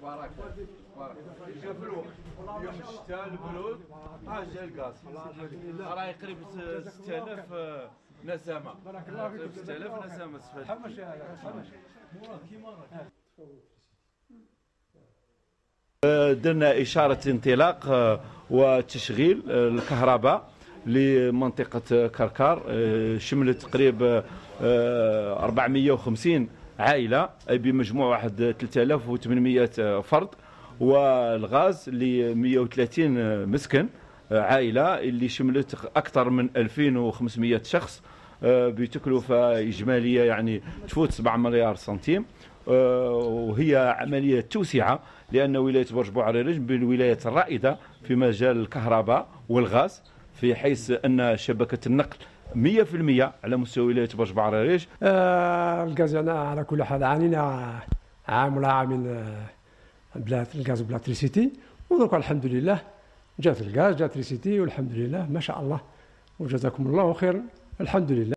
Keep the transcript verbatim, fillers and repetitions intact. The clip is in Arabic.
بارك بارك جا في الوقت اليوم الشتاء البرود ها جا الغاز راه قريب ستة آلاف نسمه. بارك الله فيك. ستة آلاف نسمه درنا إشارة انطلاق وتشغيل الكهرباء لمنطقة كركار، شملت تقريبا أربعمئة وخمسين عائلة أي بمجموع واحد ثلاثة آلاف وثمانمئة فرد، والغاز ل مئة وثلاثين مسكن عائلة اللي شملت أكثر من ألفين وخمسمئة شخص بتكلفة إجمالية يعني تفوت سبعة مليار سنتيم. وهي عملية توسعة لأن ولاية برج بوعريريج من الولايات الرائدة في مجال الكهرباء والغاز، في حيث أن شبكة النقل مئة بالمئة على مستوى ولاية برج بوعريريج. آه الغاز أنا على كل حال عانينا عام ولا عامين بلا الغاز وبلا تريسيتي، ودرك الحمد لله جات الغاز جات تريسيتي والحمد لله ما شاء الله، وجزاكم الله خير الحمد لله.